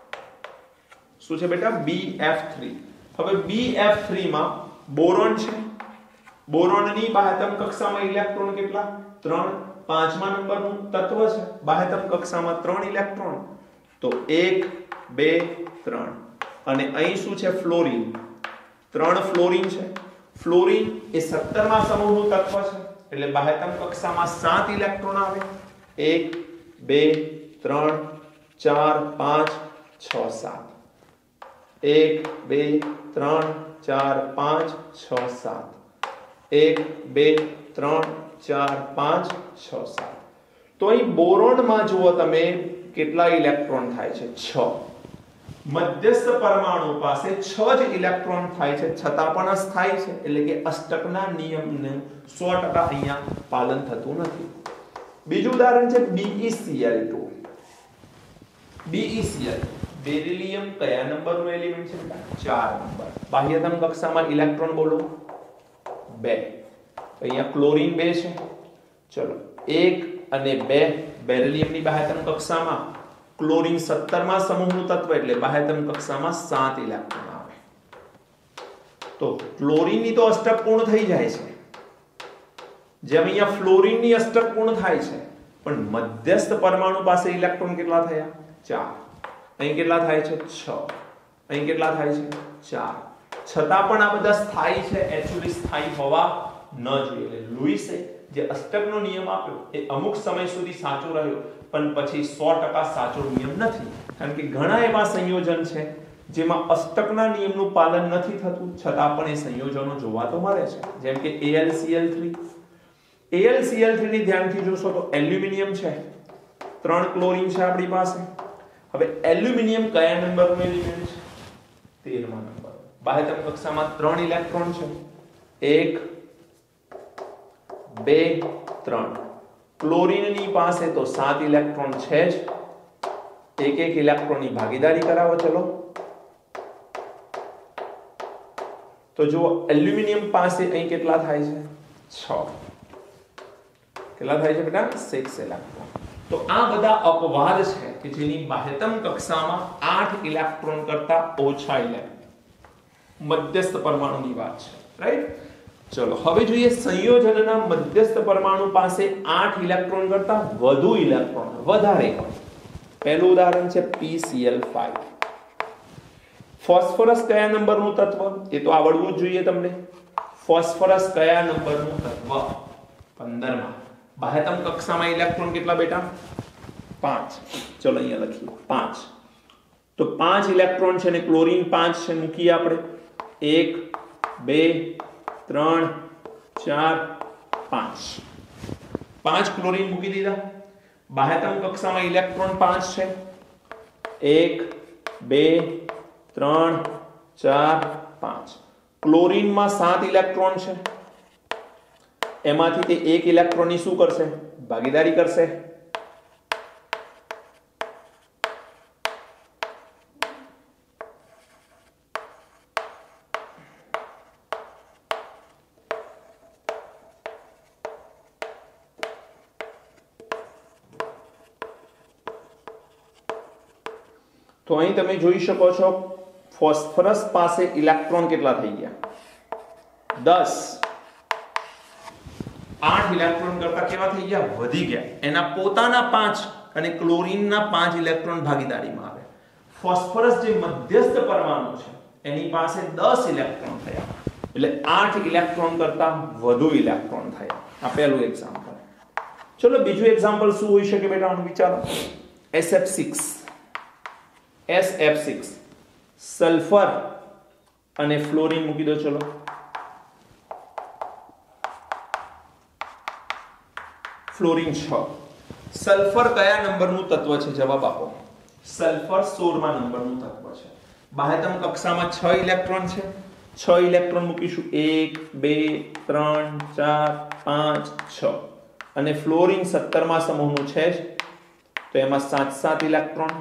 શું છે બેટા? BF3. હવે BF3 માં બોરોન છે. બોરોનની બાહ્યતમ કક્ષામાં ઇલેક્ટ્રોન કેટલા? 3. 5મા નંબરનું તત્વ છે. બાહ્યતમ કક્ષામાં 3 ઇલેક્ટ્રોન. તો 1 2 3. અને અહીં શું છે? ફ્લોરીન. 3 ફ્લોરીન છે. ફ્લોરીન એ 17મા સમૂહનું તત્વ છે, એટલે બાહ્યતમ કક્ષામાં 7 ઇલેક્ટ્રોન આવે. 1 2 3 4 5 6 7. 1 2 3 4 5 6 7. 1 2 3 4 5 6 7. તો અહીં બોરોનમાં જુઓ તમે કેટલા ઇલેક્ટ્રોન થાય છે? 6. મધ્યસ્થ પરમાણુ પાસે 6 જ ઇલેક્ટ્રોન થાય છે છતાં પણ અસ્થાયી છે, એટલે કે અષ્ટકના નિયમનું 100% અહીંયા પાલન થતું નથી. બીજું ઉદાહરણ છે BeCl2. BeCl બેરિલિયમ કયા નંબરનું એલિમેન્ટ છે? 4 નંબર. બાહ્યતમ કક્ષામાં ઇલેક્ટ્રોન બોલો 2. અહીંયા ક્લોરીન 2 છે. ચલો 1 અને 2 બેરિલિયમની બાહ્યતમ કક્ષામાં ક્લોરીન 17માં સમૂહનું તત્વ એટલે બાહ્યતમ કક્ષામાં 7 ઇલેક્ટ્રોન આવે. તો ક્લોરીનની તો અષ્ટક પૂર્ણ થઈ જાય છે, જેમ અહીંયા ફ્લોરીનની અષ્ટક પૂર્ણ થાય છે, પણ મધ્યસ્થ પરમાણુ પાસે ઇલેક્ટ્રોન કેટલા થયા? 4. અહીં કેટલા થાય છે? 6. અહીં કેટલા થાય છે? 4. છતાં પણ આ બધા સ્થાયી છે, એક્ચ્યુઅલી સ્થાયી હોવા ન જોઈએ. એટલે લુઈસે જે અષ્ટકનો નિયમ આપ્યો એ અમુક સમય સુધી સાચો રહ્યો, પણ પછી 100% સાચો નિયમ નથી. કારણ કે ઘણા એવા સંયોજન છે જેમાં અષ્ટકના નિયમનું પાલન નથી થતું, છતાં પણ એ સંયોજનો જોવા તો મળે છે. જેમ કે AlCl3. AlCl3 ની ધ્યાનથી જોશો તો એલ્યુમિનિયમ છે, 3 ક્લોરીન છે આપણી પાસે. હવે એલ્યુમિનિયમ કયા નંબરનું એલિમેન્ટ છે? 13મા નંબર. બાહ્યતમ કક્ષામાં 3 ઇલેક્ટ્રોન છે, 1 2 3. ક્લોરીનની પાસે તો 7 ઇલેક્ટ્રોન છે જ. એક ઇલેક્ટ્રોનની ભાગીદારી કરાવો. ચલો તો જો એલ્યુમિનિયમ પાસે અહીં કેટલા થાય છે? 6. કેટલા થાય છે બેટા? 6 ઇલેક્ટ્રોન. તો આ બધા અપવાદ છે કે જેની બાહ્યતમ કક્ષામાં 8 ઇલેક્ટ્રોન કરતા ઓછા ઇલેક્ટ્રોન મધ્યસ્થ પરમાણુની વાત છે, રાઈટ? ચલો હવે જોઈએ સંયોજનના મધ્યસ્થ પરમાણુ પાસે 8 ઇલેક્ટ્રોન કરતા વધુ ઇલેક્ટ્રોન વધારે હોય. પહેલું ઉદાહરણ છે PCl5. ફોસ્ફરસ કયા નંબરનું તત્વ? એ તો આવડવું જ જોઈએ તમને. ફોસ્ફરસ કયા નંબરનું તત્વ? 15માં. બાહ્યતમ કક્ષામાં ઇલેક્ટ્રોન કેટલા બેટા? 5. ચલો અહીંયા લખીએ 5. તો 5 ઇલેક્ટ્રોન છે ને ક્લોરીન 5 છે, મૂકીએ આપણે. 1 2 3 4 5. 5 ક્લોરીન મૂકી દીધા. બાહ્યતમ કક્ષામાં ઇલેક્ટ્રોન 5 છે. 1 2 3 4 5. ક્લોરીનમાં 7 ઇલેક્ટ્રોન છે. એમાંથી તે 1 ઇલેક્ટ્રોનની શું કરશે? ભાગીદારી કરશે. તો અહીં તમે જોઈ શકો છો ફોસ્ફરસ પાસે ઇલેક્ટ્રોન કેટલા થઈ ગયા? 10. 8 ઇલેક્ટ્રોન કરતા કેવા થઈ ગયા? વધી ગયા. એના પોતાના 5 અને ક્લોરીનના 5 ઇલેક્ટ્રોન ભાગીદારીમાં આવે. ફોસ્ફરસ જે મધ્યસ્થ પરમાણુ છે એની પાસે 10 ઇલેક્ટ્રોન થયા, એટલે 8 ઇલેક્ટ્રોન કરતા વધુ ઇલેક્ટ્રોન થયા. આ પહેલું એક્ઝામ્પલ. ચલો બીજું એક્ઝામ્પલ શું હોઈ શકે બેટા? આનું વિચારો. SF6 સલ્ફર અને ફ્લોરીન મૂકી દો. ચલો ફ્લોરીન 6. સલ્ફર કયા નંબરનું તત્વ છે? જવાબ આપો. સલ્ફર 16મા નંબરનું તત્વ છે. બાહ્યતમ કક્ષામાં 6 ઇલેક્ટ્રોન છે. 6 ઇલેક્ટ્રોન મૂકીશું. 1 2 3 4 5 6. અને ફ્લોરીન 17મા સમૂહનું છે જ, તો એમાં 7 ઇલેક્ટ્રોન.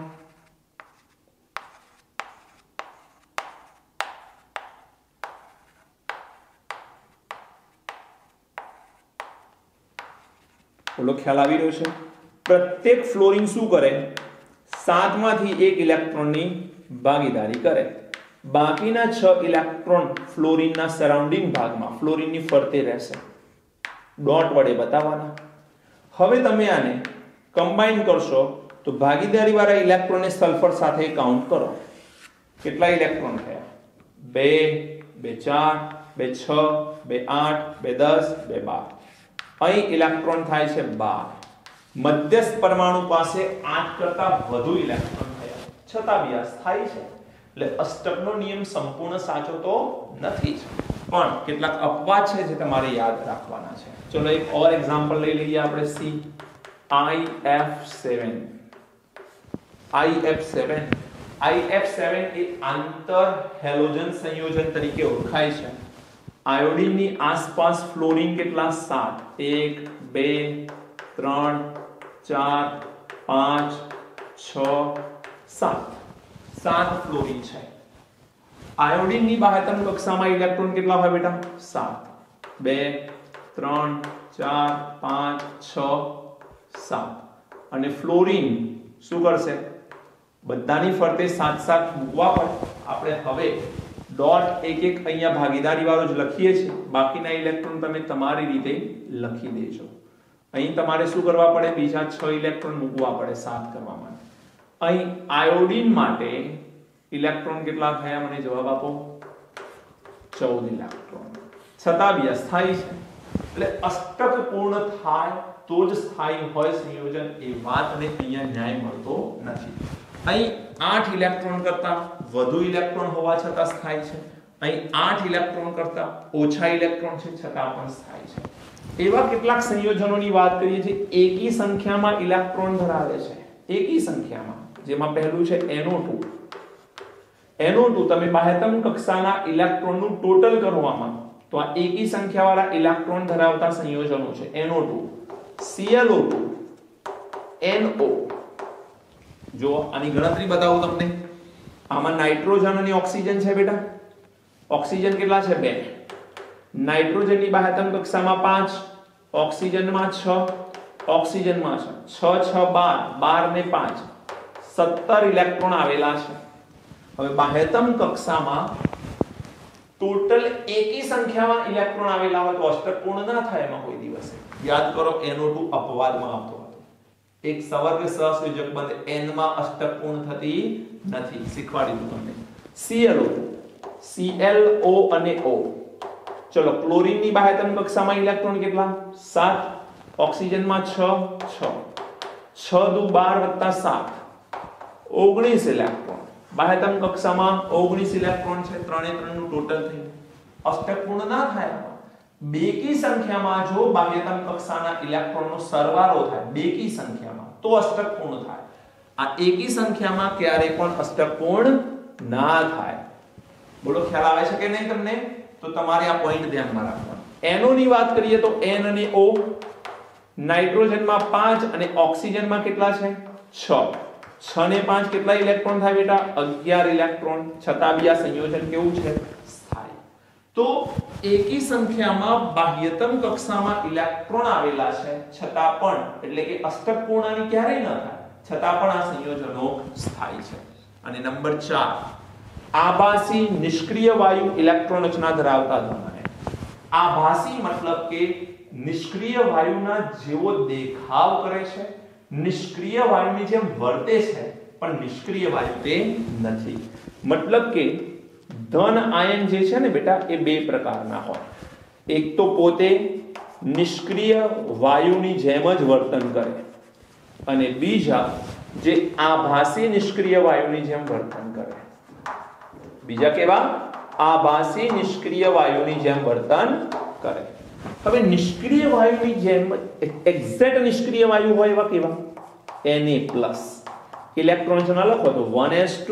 બોલો ખ્યાલ આવી રહ્યો છે? પ્રત્યેક ફ્લોરીન શું કરે? 7 માંથી 1 ઇલેક્ટ્રોનની ભાગીદારી કરે. બાકીના 6 ઇલેક્ટ્રોન ફ્લોરીનના સરાઉન્ડિંગ ભાગમાં ફ્લોરીનની ફરતે રહેશે. ડોટ વડે બતાવવાના. હવે તમે આને કમ્બાઈન કરશો તો ભાગીદારી વાળા ઇલેક્ટ્રોનને સલ્ફર સાથે કાઉન્ટ કરો. કેટલા ઇલેક્ટ્રોન થયા? 2 2 4 2 6 2 8 2 10 2 12. અહીં ઇલેક્ટ્રોન થાય છે 12. મધ્યસ્થ પરમાણુ પાસે 8 કરતા વધુ ઇલેક્ટ્રોન થયા, છતાં બી આ સ્થાયી છે. એટલે અષ્ટકનો નિયમ સંપૂર્ણ સાચો તો નથી જ, પણ કેટલાક અપવાદ છે જે તમારે યાદ રાખવાના છે. ચલો એક ઓર એક્ઝામ્પલ લઈ લઈએ આપણે. IF7 IF7 એ આંતર હેલોજન સંયોજન તરીકે ઓળખાય છે. આયોડિનની આસપાસ ફ્લોરિન કેટલા 7 1 2 3 4 5 6 7 ફ્લોરિન છે. આયોડિનની બાહ્યતમ કક્ષામાં ઇલેક્ટ્રોન કેટલા હોય બેટા 7 2 3 4 5 6 7 અને ફ્લોરિન શું કરશે બધાની ફરતે 7 મૂકવા પડે. આપણે હવે ડોટ એક અહીંયા ભાગીદારી વાળો જ લખીએ છીએ. બાકીના ઇલેક્ટ્રોન તમે તમારી રીતે લખી દેજો. અહીં તમારે શું કરવા પડે બીજા 6 ઇલેક્ટ્રોન મૂકવા પડે 7 કરવા માટે. અહીં આયોડિન માટે ઇલેક્ટ્રોન કેટલા થયા મને જવાબ આપો 14 ઇલેક્ટ્રોન. છતાં બી અસ્થાયી છે એટલે અષ્ટક પૂર્ણ થાય તો જ સ્થાયી હોય સંયોજન એ વાતને અહીંયા ન્યાય મળતો નથી. અહીં 8 ઇલેક્ટ્રોન કરતા વધુ ઇલેક્ટ્રોન હોવા છતાં સ્થાયી છે. અહીં 8 ઇલેક્ટ્રોન કરતા ઓછા ઇલેક્ટ્રોન છે છતાં પણ સ્થાયી છે. એવા કેટલાક સંયોજનોની વાત કરીએ છીએ એકી સંખ્યામાં ઇલેક્ટ્રોન ધરાવે છે. એકી સંખ્યામાં જેમાં પહેલું છે NO2. NO2 તમે બાહ્યતમ કક્ષાના ઇલેક્ટ્રોનનું ટોટલ કરવામાં તો આ એકી સંખ્યાવાળા ઇલેક્ટ્રોન ધરાવતા સંયોજનો છે. NO2 ClO2 NO. જો આની ગણતરી બતાવું તમને. આમાં નાઇટ્રોજન અને ઓક્સિજન છે બેટા. ઓક્સિજન કેટલા છે 2. નાઇટ્રોજનની બાહ્યતમ કક્ષામાં 5, ઓક્સિજનમાં 6, ઓક્સિજનમાં 6 6 12 ને 5 17 ઇલેક્ટ્રોન આવેલા છે. હવે બાહ્યતમ કક્ષામાં ટોટલ એકી સંખ્યામાં ઇલેક્ટ્રોન આવેલા હોય તો અષ્ટક પૂર્ણ ના થાય એમાં કોઈ દિવસે. યાદ કરો NO2 અપવાદમાં આવતો હતો. એક સવર્ગ સહસંયોજક બંધ n માં અષ્ટક પૂર્ણ થતી નથી. શીખવાડી દઉં તમને. ClO2 ClO અને O. ચલો ક્લોરીનની બાહ્યતમ કક્ષામાં ઇલેક્ટ્રોન કેટલા 7, ઓક્સિજનમાં 6 6 6 દુ 12 + 7 19 ઇલેક્ટ્રોન. બાહ્યતમ કક્ષામાં 19 ઇલેક્ટ્રોન છે. 3 એ 3 નું ટોટલ થઈને અષ્ટક પૂર્ણ ના થાય. બેકી સંખ્યામાં જો બાહ્યતમ કક્ષાના ઇલેક્ટ્રોનનો સરવાળો થાય બેકી સંખ્યામાં તો અષ્ટક પૂર્ણ થાય. આ એકી સંખ્યામાં ક્યારે પણ અષ્ટક પૂર્ણ ના થાય. બોલો ખ્યાલ આવે છે કે નહીં તમને? તો તમારે આ પોઈન્ટ ધ્યાનમાં રાખવાનો. NO ની વાત કરીએ તો N અને O. નાઇટ્રોજનમાં 5 અને ઓક્સિજનમાં કેટલા છે 6. 6 ને 5 કેટલા ઇલેક્ટ્રોન થાય બેટા 11 ઇલેક્ટ્રોન. છતાં બી આ સંયોજન કેવું છે સ્થાયી. તો એકી સંખ્યામાં બાહ્યતમ કક્ષામાં ઇલેક્ટ્રોન આવેલા છે છતાં પણ એટલે કે અષ્ટક પૂર્ણાની ક્યારેય ન થાય છતાં પણ આ સંયોજનો સ્થાયી છે. અને નંબર 4 આભાસી નિષ્ક્રિય વાયુ ઇલેક્ટ્રોન રચના ધરાવતા ધન. આભાસી મતલબ કે નિષ્ક્રિય વાયુના જેવો દેખાવ કરે છે, નિષ્ક્રિય વાયુની જેમ વર્તે છે પણ નિષ્ક્રિય વાયુ તે નથી. મતલબ કે ધન આયન જે છે ને બેટા એ બે પ્રકારના હોય. એક તો પોતે નિષ્ક્રિય વાયુની જેમ જ વર્તન કરે અને બીજા જે આભાસી નિષ્ક્રિય વાયુની જેમ વર્તન કરે. બીજા કેવા આભાસી નિષ્ક્રિય વાયુની જેમ વર્તન કરે. હવે નિષ્ક્રિય વાયુની જેમ એક્ઝેક્ટ નિષ્ક્રિય વાયુ હોય એવા કેવા Na+ ઇલેક્ટ્રોન ના લખો તો 1s2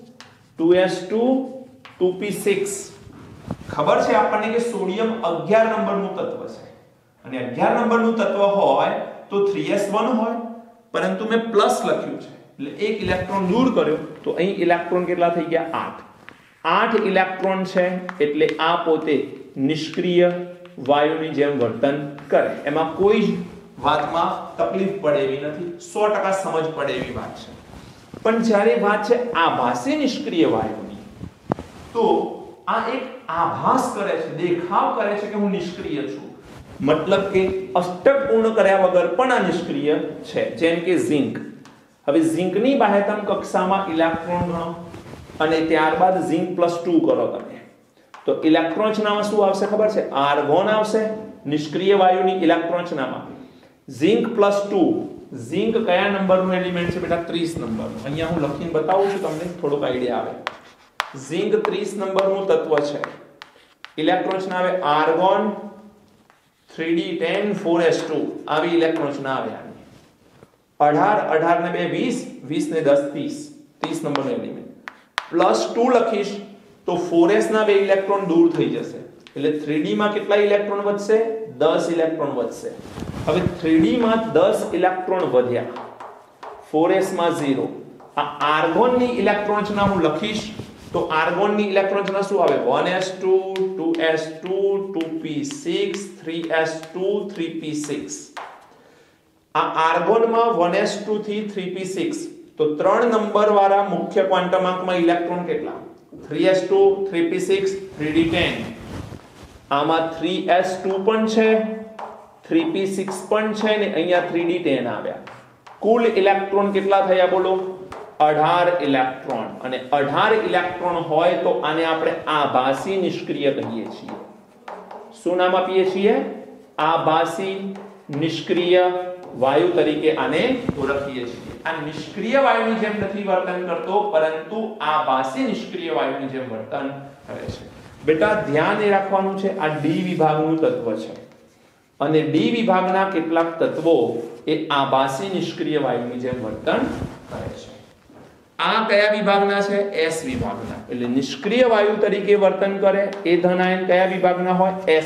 2s2 2p6. ખબર છે આપણને કે સોડિયમ 11 નંબરનું તત્વ છે અને 11 નંબરનું તત્વ હોય તો 3s1 હોય પરંતુ મેં પ્લસ લખ્યું છે એટલે એક ઇલેક્ટ્રોન દૂર કર્યો તો અહીં ઇલેક્ટ્રોન કેટલા થઈ ગયા 8 ઇલેક્ટ્રોન છે એટલે આ પોતે નિષ્ક્રિય વાયુની જેમ વર્તન કરે. એમાં કોઈ જ વાતમાં તકલીફ પડે એવી નથી. 100% સમજ પડે એવી વાત છે. પણ જ્યારે વાત છે આભાસી નિષ્ક્રિય વાયુની તો આ એક આભાસ કરે છે, દેખાવ કરે છે કે હું નિષ્ક્રિય છું. મતલબ કે અષ્ટક પૂર્ણ કર્યા વગર પણ આ નિષ્ક્રિય છે. જેમ કે ઝિંક. હવે ઝિંકની બાહ્યતમ કક્ષામાં ઇલેક્ટ્રોન ગણો અને ત્યારબાદ ઝિંક +2 કરો તમે તો ઇલેક્ટ્રોન રચનામાં શું આવશે ખબર છે આર્ગોન આવશે. નિષ્ક્રિય વાયુની ઇલેક્ટ્રોન રચનામાં ઝિંક +2. ઝિંક કયા નંબરનું એલિમેન્ટ છે બેટા 30 નંબરનું. અહીંયા હું લખીને બતાવું છું તમને થોડોક આઈડિયા આવે. ઝિંક 30 નંબરનું તત્વ છે. ઇલેક્ટ્રોન રચના આવે આર્ગોન 3d10 4s2 આવી ઇલેક્ટ્રોન રચના આવે. 18 18 ને 2 20 20 ને 10 30 30 નંબરનો એલિમેન્ટ. +2 લખીશ તો 4s ના 2 ઇલેક્ટ્રોન દૂર થઈ જશે એટલે 3d માં કેટલા ઇલેક્ટ્રોન વધશે 10 ઇલેક્ટ્રોન વધશે હવે 3d માં 10 ઇલેક્ટ્રોન વધ્યા 4s માં 0 આ આર્ગોન ની ઇલેક્ટ્રોન રચના હું લખીશ તો આર્ગોન ની ઇલેક્ટ્રોન રચના શું આવે 1s2 2s2 2p6 3s2 3p6 આ આર્ગોન માં 1s2 થી 3p6 તો 3 નંબર વાળા મુખ્ય ક્વોન્ટમ અંકમાં ઇલેક્ટ્રોન કેટલા 3s2 3p6 3d10 આમાં 3s2 પણ છે 3p6 પણ છે ને અહીંયા 3d10 આવ્યા કુલ ઇલેક્ટ્રોન કેટલા થયા બોલો 18 ઇલેક્ટ્રોન અને 18 ઇલેક્ટ્રોન હોય તો આને આપણે આભાસી નિષ્ક્રિય કહીએ છીએ શું નામ આપીએ છીએ આભાસી નિષ્ક્રિય વાયુ તરીકે આને ઓળખીએ છીએ આ નિષ્ક્રિય વાયુની જેમ નથી વર્તન કરતો પરંતુ આભાસી નિષ્ક્રિય વાયુની જેમ વર્તન કરે છે બેટા ધ્યાન એ રાખવાનું છે આ ડી વિભાગનું તત્વ છે અને ડી વિભાગના કેટલાક તત્વો એ આભાસી નિષ્ક્રિય વાયુની જેમ વર્તન કરે છે આ કયા વિભાગના છે એસ વિભાગના એટલે નિષ્ક્રિય વાયુ તરીકે વર્તન કરે એ ધન આયન કયા વિભાગના હોય એસ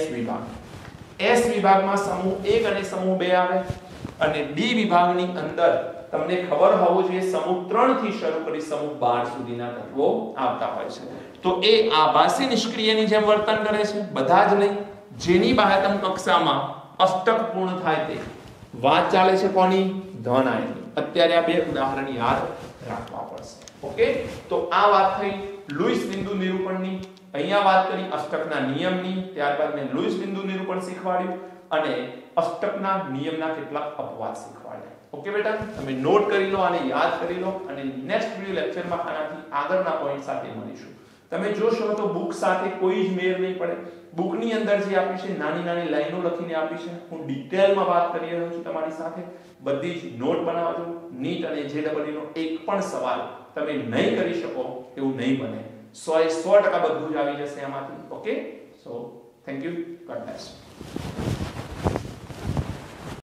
વિભાગમાં સમૂહ 1 અને સમૂહ 2 આવે અને ડી વિભાગની અંદર તમને ખબર હોવું જોઈએ સમૂહ 3 થી શરૂ કરી સમૂહ 12 સુધીના તત્વો આવતા હોય છે તો એ આભાસી નિષ્ક્રિયની જેમ વર્તન કરે છે બધા જ નહીં જેની બાહ્યતમ કક્ષામાં અષ્ટક પૂર્ણ થાય તે વાત ચાલે છે કોની ધન આયનની અત્યારે આ બે ઉદાહરણ યાદ રાખવા પડશે ઓકે તો આ વાત થઈ લુઈસ બિંદુ નિરૂપણની અહીંયા વાત કરી અષ્ટકના નિયમની ત્યારબાદ મેં લુઈસ બિંદુ નિરૂપણ શીખવાડ્યું અને અષ્ટકના નિયમના કેટલાક અપવાદ શીખવાડ્યા ઓકે બેટા તમે નોટ કરી લો અને યાદ કરી લો અને નેક્સ્ટ વિડિયો લેક્ચરમાં આનાથી આગળના પોઈન્ટ સાથે મળીશું તમે જોશો તો બુક સાથે કોઈ જ મેળ નહીં પડે બુકની અંદર જે આપી છે નાની નાની લાઈનો લખીને આપી છે હું ડિટેલમાં વાત કરી રહ્યો છું તમારી સાથે બધી જ નોટ બનાવજો નીટ અને જેડબલઈ નો એક પણ સવાલ તમે નહીં કરી શકો એવું નહીં બને 100% બધું જ આવી જશે આમાંથી okay so thank you God bless